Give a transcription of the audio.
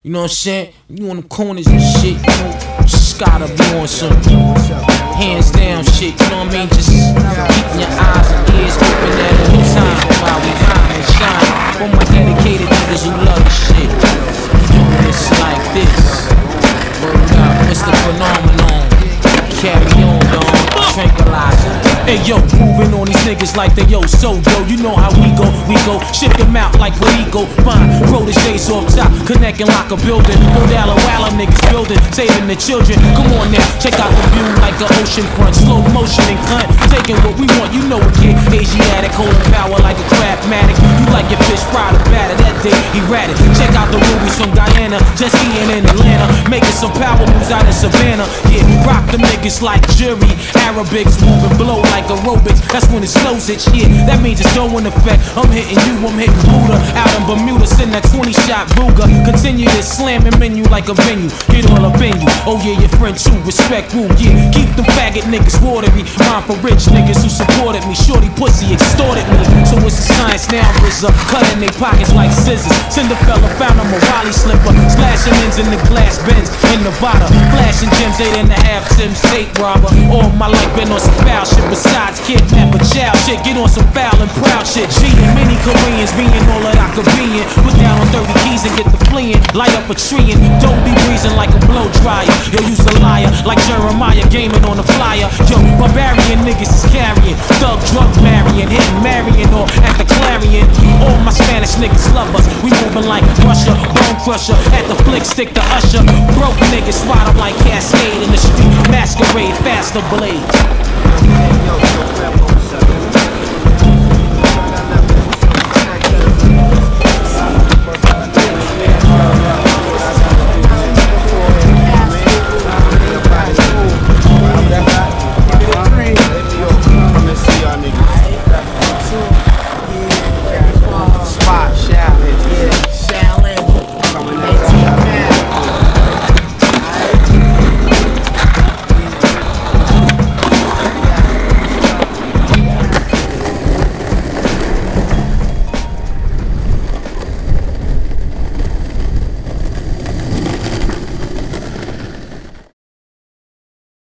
You know what I'm saying? You on the corners and shit, you know, just gotta be on some hands down shit, you know what I mean? Just keeping your eyes and ears open at all time while we rhyme and shine. For my dedicated niggas who love the shit, doing this like this. Word up, Mr. Phenomenon. Carry on, dog. Tranquilizer. Hey yo, moving on these niggas like they so yo. You know how we go, ship them out like Rico. Fine, proteges off top, connect and lock a building. Go down a Walla niggas building, saving the children. Come on now, check out the view like an ocean front. Slow motion and cunt, taking what we want. You know a kid, Asiatic, holding power like a Craftmatic. You like your fish fried or batter, that day erratic. Check out the rubies from Guyana, just being in Atlanta, making some power moves out in Savannah. Yeah, rock the niggas like jury, Arabics moving blow like aerobics. That's when it slows it, yeah. That means it's going effect. I'm hitting you, I'm hitting Buddha. Out in Bermuda, send that 20-shot Ruger. Continue this slamming menu like a venue. Get all up in you. Oh yeah, your friend too. Respect woo, yeah. Keep them faggot niggas watery. Mine for rich niggas who supported me. Shorty pussy extorted me. So it's the science now, RZA. Cutting they pockets like scissors. Cinderfella found a Morale slipper. Splashing ends in the glass bins in Nevada. Flashing gems, 8.5 Sims, tape robber. All my life been on some foul shit. Besides kidnap a child shit. Get on some foul and proud shit. Cheating many Koreans being all that I could be in. Put down on 30 keys and get the fleeing. Light up a tree and don't be breezing like a blow dryer. Yo, you's a liar like Jeremiah gaming on a flyer. Yo, barbarian niggas is carrying. Thug drug marrying. Hitting Marion or at the Clarion. All my Spanish niggas love us. We moving like Russia. Bone crusher. At the flick stick to Usher. Broke niggas swat up like Cascade in the street. Masquerade, faster blade.